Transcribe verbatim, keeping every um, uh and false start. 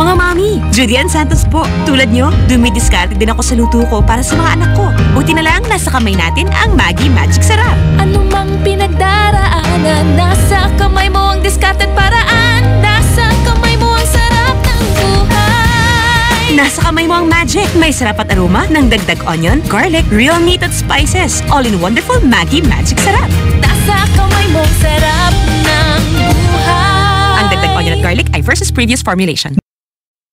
Mga mami, Julian Santos po. Tulad nyo, dumidiskarte din ako sa luto ko para sa mga anak ko. Buti na lang nasa kamay natin ang Maggi Magic Sarap. Ano mang pinagdaraanan, nasa kamay mo ang diskarte't paraan. Nasa kamay mo ang sarap ng buhay. Nasa kamay mo ang magic. May sarap at aroma ng dagdag onion, garlic, real meat at spices. All in wonderful Maggi Magic Sarap. Nasa kamay mo ang sarap ng buhay. Ang dagdag onion at garlic ay versus previous formulation.